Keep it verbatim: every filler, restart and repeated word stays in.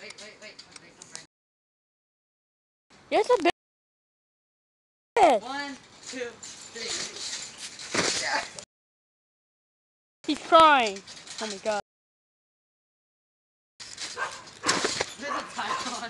wait, wait, wait. wait no, Yes, a bit. One, two, three. Yeah. He's crying. Oh my god.